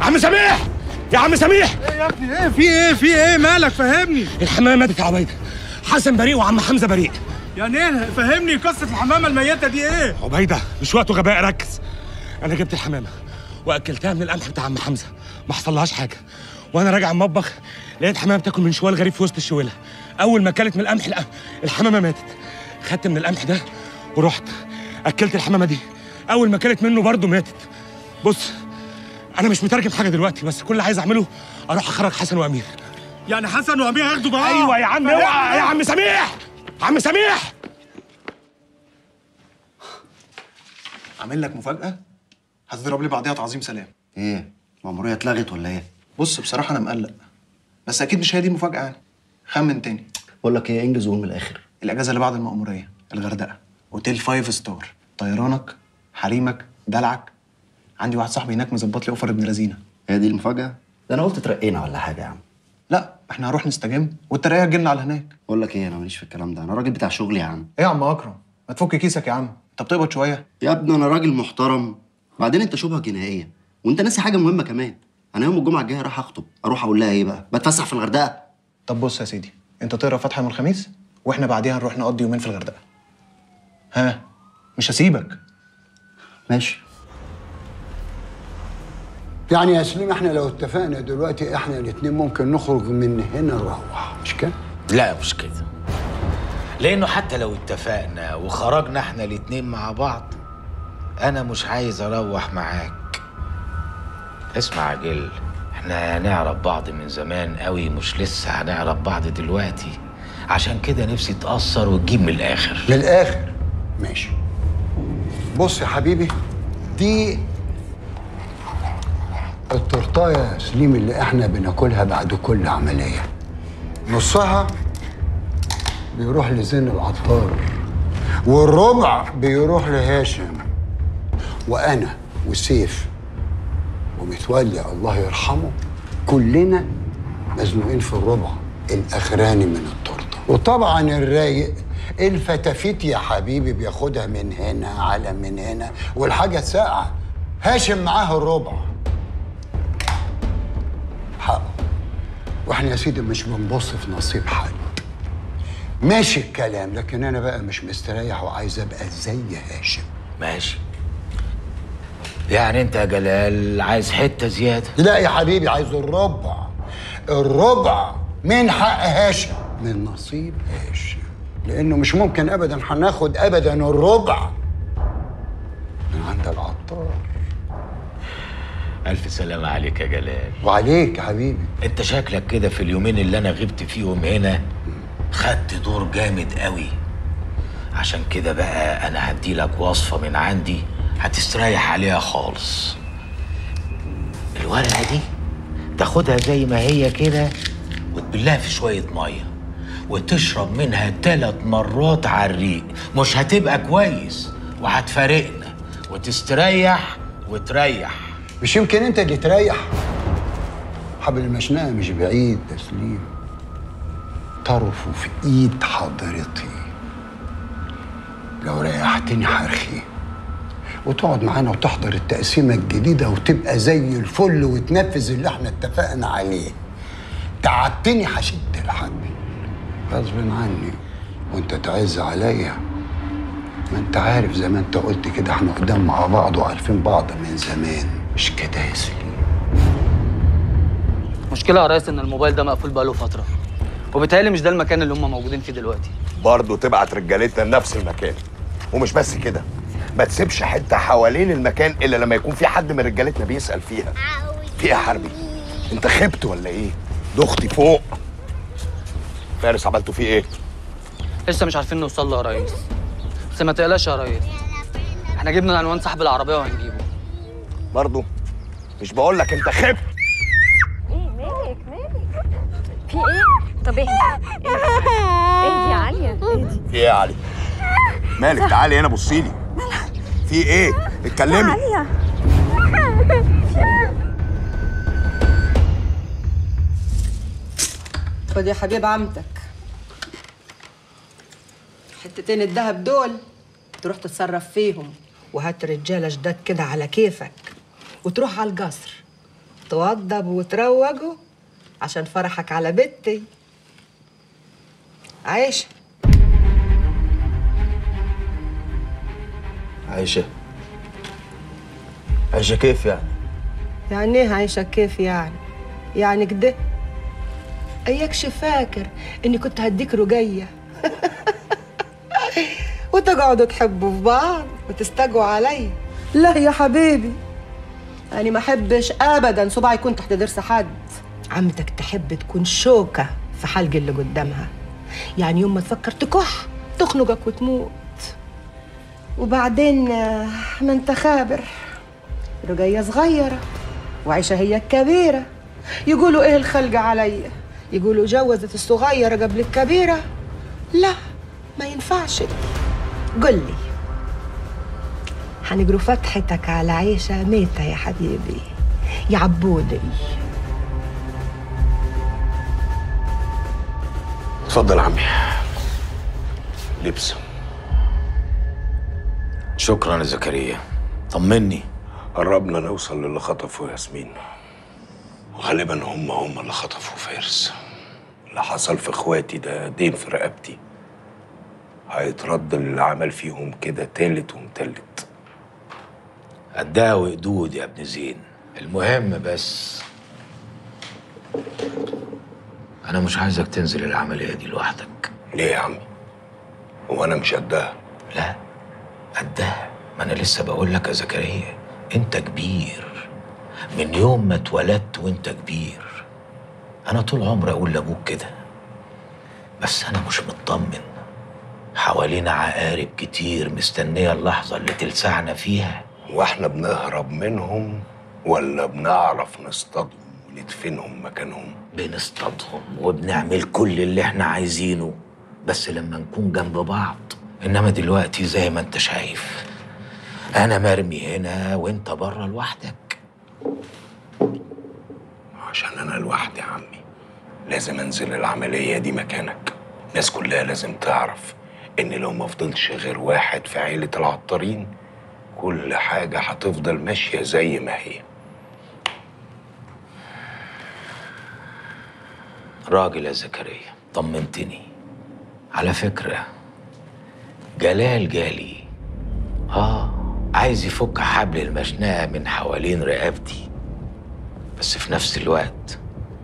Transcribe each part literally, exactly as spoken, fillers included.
عم سميح يا عم سميح. ايه يا ابني؟ ايه في ايه في ايه مالك؟ فهمني. الحمامه ماتت يا عبيده. حسن بريء وعم حمزه بريء. يعني ايه؟ فهمني قصه الحمامه الميته دي ايه؟ عبيده مش وقته غباء، ركز. انا جبت الحمامه واكلتها من القمح بتاع عم حمزه، ما حصلهاش حاجه. وانا راجع المطبخ لقيت حمامه بتاكل من شوال غريب في وسط الشويله. اول ما اكلت من القمح الحمامه ماتت. خدت من القمح ده ورحت اكلت الحمامه دي. اول ما اكلت منه برضه ماتت. بص انا مش مترجم حاجه دلوقتي، بس كل اللي عايز اعمله اروح اخرج حسن وامير. يعني حسن وامير ياخدوا بقى؟ ايوه يا عم. اوعى يا عم سميح. عم سميح عامل لك مفاجأة هتضرب لي بعديها تعظيم سلام. ايه؟ المأمورية اتلغت ولا ايه؟ بص بصراحة أنا مقلق، بس أكيد مش هي دي المفاجأة يعني. خمن تاني. بقول لك ايه، انجز وقول من الآخر. الأجازة اللي بعد المأمورية، الغردقة، أوتيل فايف ستار، طيرانك، حريمك، دلعك. عندي واحد صاحبي هناك مظبط لي أوفر ابن لذينة. هي دي المفاجأة؟ ده أنا قلت ترقينا ولا حاجة يا عم. لا احنا هنروح نستجم والترقية هتجيلنا على هناك. بقول لك ايه، أنا ماليش في الكلام ده، أنا راجل بتاع شغل يا عم. إيه يا عم أكرم؟ ما تفك كيسك يا عم، أنت بتقبض شوية؟ يا ابني أنا راجل محترم، بعدين أنت شبهة جنائية، وأنت ناسي حاجة مهمة كمان. أنا يوم الجمعة الجاية رايح أخطب، أروح أقول لها إيه بقى؟ بتفسح في الغردقة. طب بص يا سيدي، أنت تقرا فاتحة يوم الخميس وإحنا بعديها نروح نقضي يومين في الغردقة. ها؟ مش هسيبك. ماشي. يعني يا سليم احنا لو اتفقنا دلوقتي احنا الاتنين ممكن نخرج من هنا نروح، مش كده؟ لا مش كده، لانه حتى لو اتفقنا وخرجنا احنا الاتنين مع بعض انا مش عايز اروح معاك. اسمع يا جل، احنا هنعرف بعض من زمان قوي، مش لسه هنعرف بعض دلوقتي. عشان كده نفسي تأثر وتجيب من الاخر. من الاخر ماشي. بص يا حبيبي، دي التورتايه يا سليم اللي احنا بناكلها بعد كل عمليه. نصها بيروح لزين العطار، والربع بيروح لهاشم، وانا وسيف ومتولي الله يرحمه كلنا مزنوقين في الربع الاخراني من التورته. وطبعا الرايق الفتافيت يا حبيبي بياخدها من هنا على من هنا، والحاجه ساقعه هاشم معاه الربع حقه. واحنا يا سيدي مش بنبص في نصيب حد. ماشي الكلام، لكن انا بقى مش مستريح وعايز ابقى زي هاشم. ماشي، يعني انت يا جلال عايز حته زياده؟ لا يا حبيبي، عايز الربع. الربع من حق هاشم، من نصيب هاشم، لانه مش ممكن ابدا هناخد ابدا الربع من عند العطار. ألف سلامة عليك يا جلال. وعليك يا حبيبي. انت شكلك كده في اليومين اللي انا غبت فيهم هنا خدت دور جامد قوي. عشان كده بقى انا هديلك وصفة من عندي هتستريح عليها خالص. الورقة دي تاخدها زي ما هي كده وتبلها في شوية مية وتشرب منها ثلاث مرات على الريق. مش هتبقى كويس وهتفارقنا وتستريح وتريح. مش يمكن انت اللي تريح؟ حبل المشنقة مش بعيد يا سليم، طرفه في ايد حضرتي. لو ريحتني حرخي وتقعد معانا وتحضر التقسيمة الجديدة وتبقى زي الفل وتنفذ اللي احنا اتفقنا عليه. تعبتني هشد الحبل غصب عني وانت تعز عليا. ما انت عارف زي ما انت قلت كده احنا قدام مع بعض وعارفين بعض من زمان، مش كده يا سليم؟ مشكلة يا ريس ان الموبايل ده مقفول بقاله فترة، وبيتهيألي مش ده المكان اللي هم موجودين فيه دلوقتي. برضه تبعت رجالتنا لنفس المكان، ومش بس كده، ما تسيبش حته حوالين المكان الا لما يكون في حد من رجالتنا بيسأل فيها. في ايه يا حربي؟ انت خبت ولا ايه؟ ضغطي فوق. فارس عملتوا فيه ايه؟ لسه مش عارفين نوصل له يا ريس، بس ما تقلقش يا ريس، احنا جبنا عنوان صاحب العربية وهنجيبه. برضه مش بقول لك انت خبت؟ ايه مالك مالك؟ في ايه؟ طب اهدي اهدي يا عليا، اهدي. في ايه يا علي؟ مالك؟ تعالي هنا بصي لي. في ايه؟ اتكلمي. عليا خد يا حبيب عمتك حتتين الذهب دول، تروح تتصرف فيهم، وهات رجاله جداد كده على كيفك، وتروح على القصر توضب وتروجوا عشان فرحك على بنتي عايشة. عايشة عايشة كيف يعني؟ يعني ايه عايشة كيف يعني؟ يعني كده اياكش فاكر اني كنت هديك رجية وتقعدوا تحبوا في بعض وتستجوا عليا؟ لا يا حبيبي، أنا ما أحبش أبداً صباعي يكون تحت ضرس حد. عمتك تحب تكون شوكة في حلق اللي قدامها، يعني يوم ما تفكر تكح تخنقك وتموت. وبعدين ما أنت خابر، رجية صغيرة وعيشة هي الكبيرة. يقولوا إيه الخلق عليا؟ يقولوا جوزت الصغيرة قبل الكبيرة. لا، ما ينفعش. قل لي، هنجروا فتحتك على عيشة ميتة يا حبيبي يا عبودي. اتفضل عمي، لبس. شكرا يا زكريا، طمني. قربنا نوصل للي خطفوا ياسمين، وغالبا هم هم اللي خطفوا فارس. اللي حصل في اخواتي ده دين في رقبتي، هيترد اللي عمل فيهم كده تالت ومتلت. قدها وقدود يا ابن زين. المهم بس انا مش عايزك تنزل العمليه دي لوحدك. ليه يا عمي؟ هو انا مش قدها؟ لا قدها، ما انا لسه بقول لك يا زكريا، انت كبير من يوم ما اتولدت وانت كبير. انا طول عمري اقول لابوك كده، بس انا مش مطمن. حوالينا عقارب كتير مستنيه اللحظه اللي تلسعنا فيها. واحنا بنهرب منهم ولا بنعرف نصطادهم وندفنهم مكانهم؟ بنصطادهم وبنعمل كل اللي احنا عايزينه، بس لما نكون جنب بعض. انما دلوقتي زي ما انت شايف، انا مرمي هنا وانت بره لوحدك. عشان انا لوحدي يا عمي لازم انزل العمليه دي مكانك. الناس كلها لازم تعرف ان لو ما فضلش غير واحد في عيله العطارين، كل حاجه هتفضل ماشيه زي ما هي. راجل يا زكريا، طمنتني. على فكرة جلال جالي، اه عايز يفك حبل المشنقة من حوالين رقبتي، بس في نفس الوقت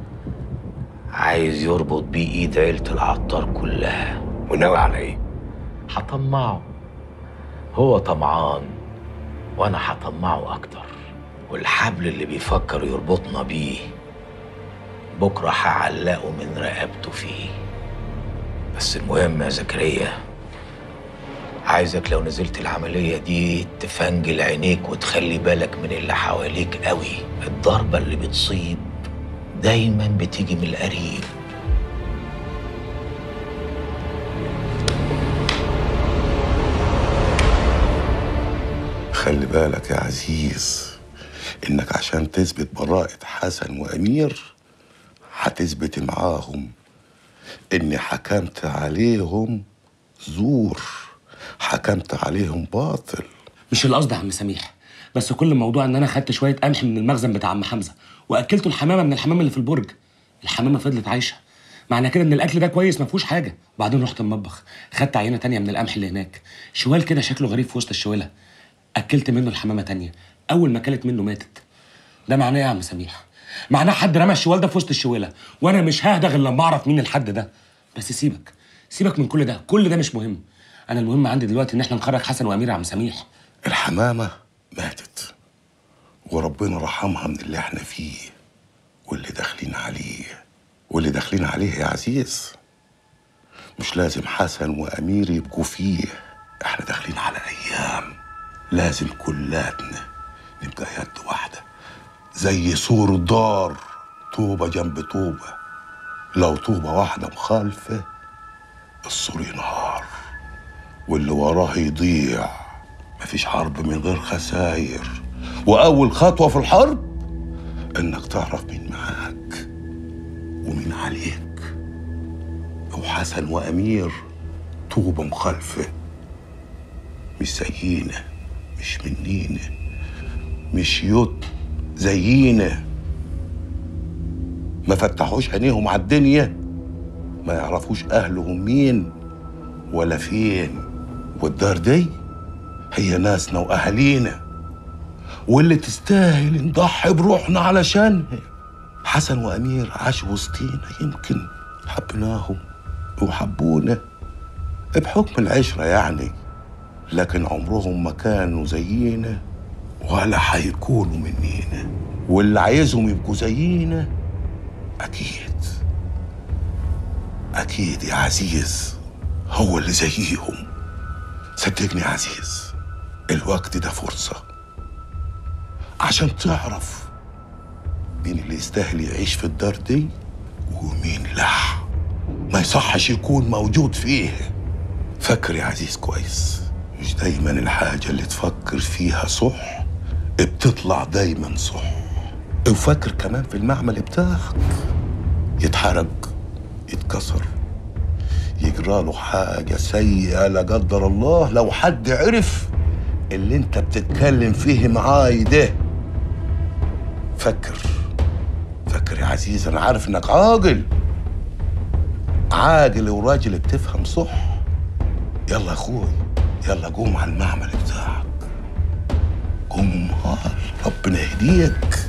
عايز يربط بيه ايد عيلة العطار كلها. وناوي على ايه؟ هطمعه. هو طمعان وانا هطمعه اكتر، والحبل اللي بيفكر يربطنا بيه بكرة هعلقه من رقبته فيه. بس المهم يا زكريا، عايزك لو نزلت العملية دي تفنجل عينيك وتخلي بالك من اللي حواليك قوي. الضربة اللي بتصيب دايما بتيجي من القريب. خلي بالك يا عزيز، انك عشان تثبت براءة حسن وامير هتثبت معاهم اني حكمت عليهم زور، حكمت عليهم باطل. مش القصد يا عم سميح، بس كل الموضوع ان انا خدت شويه قمح من المخزن بتاع عم حمزه واكلته الحمامه من الحمام اللي في البرج. الحمامه فضلت عايشه، معنى كده ان الاكل ده كويس ما فيهوش حاجه. وبعدين رحت المطبخ خدت عينه تانية من القمح اللي هناك، شوال كده شكله غريب في وسط الشواله، اكلت منه الحمامه تانية. اول ما اكلت منه ماتت. ده معناه ايه يا عم سميح؟ معناه حد رمى الشوال ده في وسط الشواله، وانا مش ههدى غير لما اعرف مين الحد ده. بس سيبك سيبك من كل ده، كل ده مش مهم. انا المهم عندي دلوقتي ان احنا نخرج حسن وامير يا عم سميح. الحمامه ماتت وربنا رحمها من اللي احنا فيه واللي داخلين عليه. واللي داخلين عليه يا عزيز مش لازم حسن وامير يبقوا فيه. احنا داخلين على ايام لازم كلاتنا نبقى يد واحده، زي سور الدار، طوبه جنب طوبه. لو طوبه واحده مخالفه السور ينهار واللي وراه يضيع. مفيش حرب من غير خساير، واول خطوه في الحرب انك تعرف مين معاك ومين عليك. وحسن وامير طوبه مخالفه، مش زينا، مش منينا، مش يوت زينا. ما فتحوش عينيهم على الدنيا، ما يعرفوش اهلهم مين ولا فين. والدار دي هي ناسنا واهالينا، واللي تستاهل نضحي بروحنا علشانها. حسن وامير عاشوا وسطينا، يمكن حبناهم وحبونا بحكم العشره يعني، لكن عمرهم ما كانوا زينا ولا هيكونوا منينا. واللي عايزهم يبقوا زينا اكيد اكيد يا عزيز هو اللي زيهم. صدقني يا عزيز، الوقت ده فرصة عشان تعرف مين اللي يستاهل يعيش في الدار دي ومين لا، ما يصحش يكون موجود فيه. فكر يا عزيز كويس، مش دايما الحاجة اللي تفكر فيها صح بتطلع دايما صح. وفكر كمان في المعمل بتاعك، يتحرق، يتكسر، يجراله حاجة سيئة لا قدر الله لو حد عرف اللي انت بتتكلم فيه معاي ده. فكر فكر يا عزيز، انا عارف انك عاقل عاقل وراجل بتفهم صح. يلا يا اخوي، يلا قوم على المعمل بتاعك، قوم، ربنا يهديك.